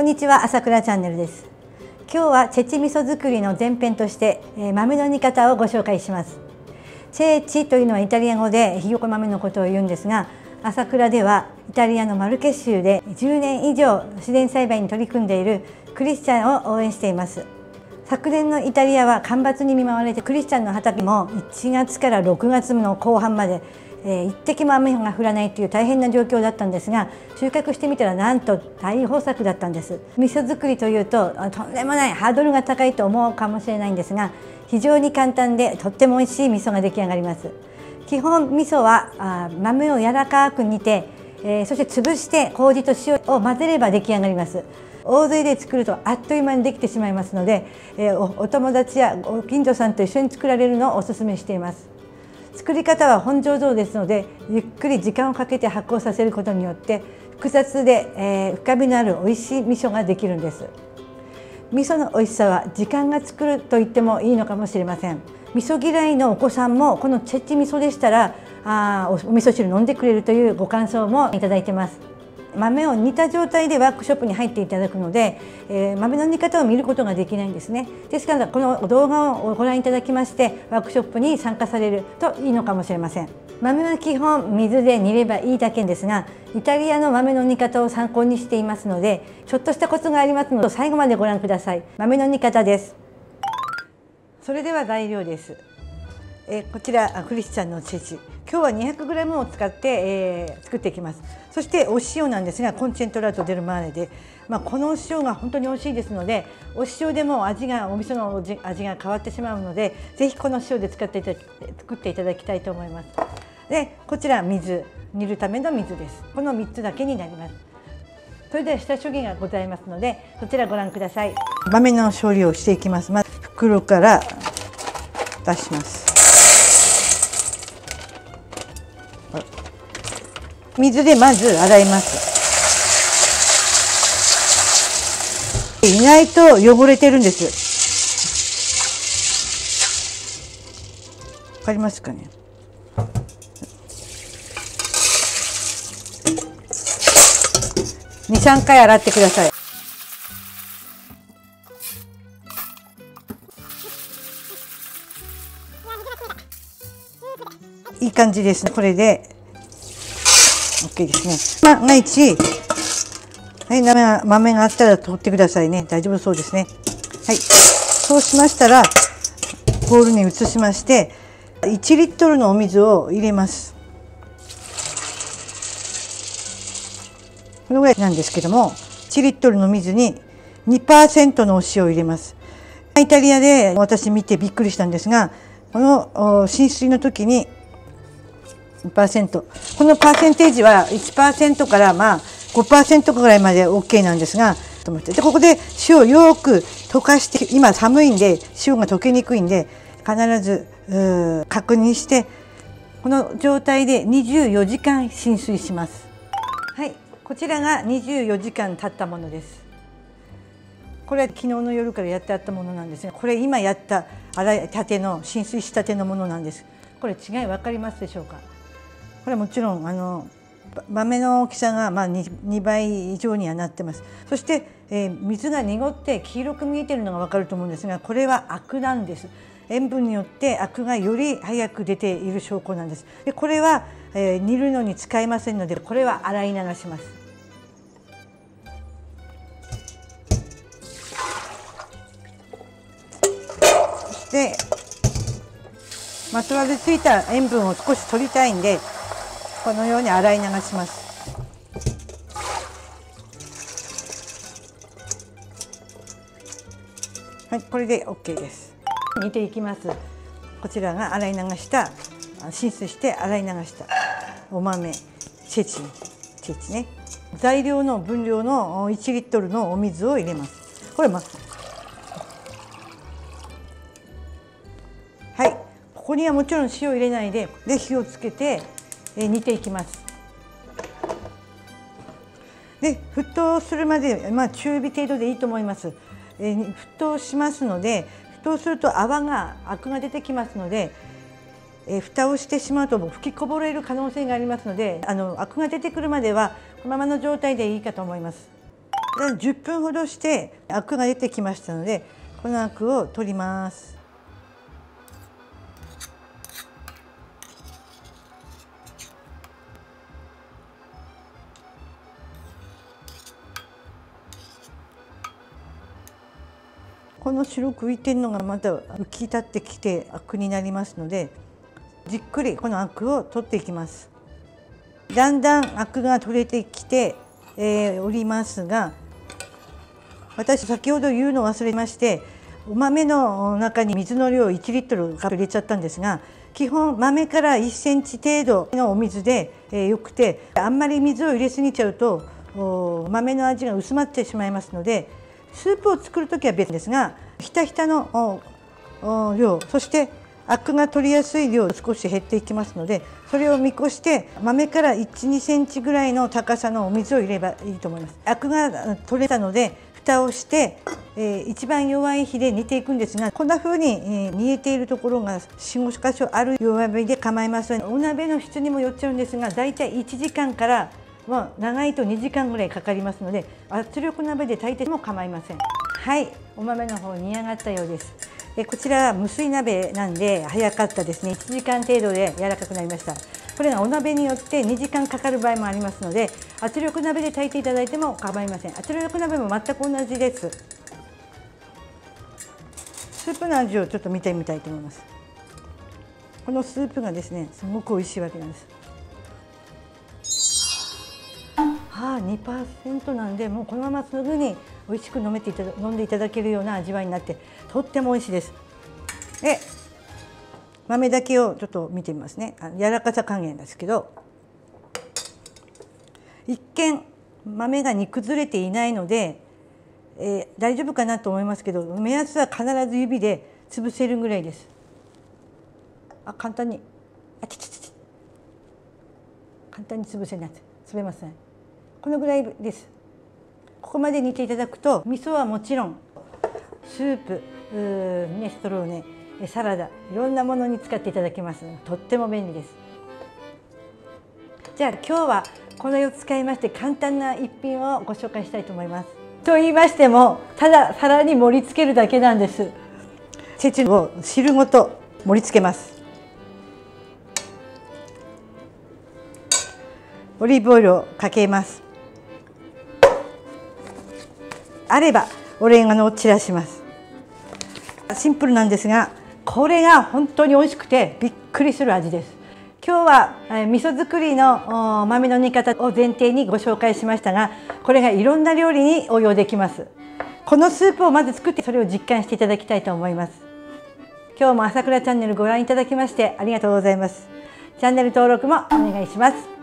んにちは、朝倉チャンネルです。今日はチェチ味噌作りの前編として、豆の煮方をご紹介します。チェチというのはイタリア語でひよこ豆のことを言うんですが、朝倉ではイタリアのマルケ州で10年以上自然栽培に取り組んでいるクリスチャンを応援しています。昨年のイタリアは干ばつに見舞われて、クリスチャンの畑も1月から6月の後半まで一滴も雨が降らないという大変な状況だったんですが、収穫してみたらなんと大豊作だったんです。味噌作りというととんでもないハードルが高いと思うかもしれないんですが、非常に簡単でとっても美味しい味噌が出来上がります。基本味噌は豆を柔らかく煮て、そして潰して麹と塩を混ぜれば出来上がります。大勢で作るとあっという間にできてしまいますので、お友達やご近所さんと一緒に作られるのをおすすめしています。作り方は本醸造ですので、ゆっくり時間をかけて発酵させることによって複雑で、深みのある美味しい味噌ができるんです。味噌の美味しさは時間が作ると言ってもいいのかもしれません。味噌嫌いのお子さんもこのチェッチ味噌でしたらお味噌汁飲んでくれるというご感想もいただいてます。豆を煮た状態でワークショップに入っていただくので、豆の煮方を見ることができないんですね。ですからこの動画をご覧いただきましてワークショップに参加されるといいのかもしれません。豆は基本水で煮ればいいだけですが、イタリアの豆の煮方を参考にしていますので、ちょっとしたコツがありますので最後までご覧ください。豆の煮方です。それでは材料です。こちらクリスチャンのチェチ、今日は 200g を使って、作っていきます。そしてお塩なんですが、コンチェントラートデルマーレで、このお塩が本当に美味しいですので、お塩でもお味が変わってしまうので、ぜひこの塩で作っていただきたいと思います。でこちら水、煮るための水です。この3つだけになります。それでは下処理がございますので、そちらご覧ください。豆の処理をしていきます。まず袋から出します。水でまず洗います。意外と汚れてるんです。わかりますかね。2、3回洗ってください。いい感じですね。これでOK ですね。万が一、はい、豆があったら取ってくださいね。大丈夫そうですね。はい、そうしましたらボウルに移しまして、1リットルのお水を入れます。このぐらいなんですけども、1リットルの水に 2% のお塩を入れます。イタリアで私見てびっくりしたんですが、この浸水の時に2%、このパーセンテージは 1% から5% ぐらいまで OK なんですが、でここで塩をよく溶かして、今寒いんで塩が溶けにくいんで必ず確認して、この状態で24時間浸水します。はい、こちらが24時間経ったものです。これは昨日の夜からやってあったものなんですが、これ今やった洗いたての浸水したてのものなんです。これ違い分かりますでしょうか。これはもちろん豆の大きさが2倍以上にはなってます。そして、水が濁って黄色く見えているのが分かると思うんですが、これはアクなんです。塩分によってアクがより早く出ている証拠なんです。でこれは、煮るのに使えませんので、これは洗い流します。そしてまとわりついた塩分を少し取りたいんで、このように洗い流します。はい、これで OK です。煮ていきます。こちらが洗い流した浸水して洗い流したお豆チェチね。材料の分量の1リットルのお水を入れます。これはい、ここにはもちろん塩入れないで火をつけて煮ていきます。で沸騰するまで、中火程度でいいと思います。沸騰しますので、沸騰するとアクが出てきますので、蓋をしてしまうと吹きこぼれる可能性がありますので、アクが出てくるまではこのままの状態でいいかと思います。 10分ほどしてアクが出てきましたので、このアクを取ります。この白く浮いてるのがまた浮き立ってきてアクになりますので、じっくりこのアクを取っていきます。だんだんアクが取れてきて、おりますが、私先ほど言うのを忘れまして、お豆の中に水の量1リットル入れちゃったんですが、基本豆から1センチ程度のお水でよくて、あんまり水を入れすぎちゃうと豆の味が薄まってしまいますので、スープを作る時は別ですが、ひたひたの量、そしてアクが取りやすい量少し減っていきますので、それを見越して豆から1、2センチぐらいの高さのお水を入れればいいと思います。アクが取れたので蓋をして、一番弱い火で煮ていくんですが、こんな風に、煮えているところが4、5箇所ある弱火で構いません。お鍋の質にもよっちゃうんですが、だいたい1時間から長いと2時間ぐらいかかりますので、圧力鍋で炊いても構いません。はい、お豆の方煮上がったようです。こちらは無水鍋なんで早かったですね。1時間程度で柔らかくなりました。これがお鍋によって2時間かかる場合もありますので、圧力鍋で炊いていただいても構いません。圧力鍋も全く同じです。スープの味をちょっと見てみたいと思います。このスープがですね、すごく美味しいわけなんです。2% なんで、もうこのまますぐに美味しく飲んでいただけるような味わいになって、とっても美味しいです。で、豆だけをちょっと見てみますね。柔らかさ加減ですけど、一見豆が煮崩れていないので、大丈夫かなと思いますけど、目安は必ず指で潰せるぐらいです。簡単に簡単に潰せない、潰れますね。このぐらいです。ここまで煮ていただくと、味噌はもちろんスープ、ミネストローネ、サラダ、いろんなものに使っていただけます。とっても便利です。じゃあ今日はこれを使いまして簡単な一品をご紹介したいと思います。と言いましても、ただ皿に盛り付けるだけなんです。チェチュを汁ごと盛り付けます。オリーブオイルをかけます。あればオレガノを散らします。シンプルなんですが、これが本当に美味しくてびっくりする味です。今日は味噌作りの豆の煮方を前提にご紹介しましたが、これがいろんな料理に応用できます。このスープをまず作って、それを実感していただきたいと思います。今日も朝倉チャンネルご覧いただきましてありがとうございます。チャンネル登録もお願いします。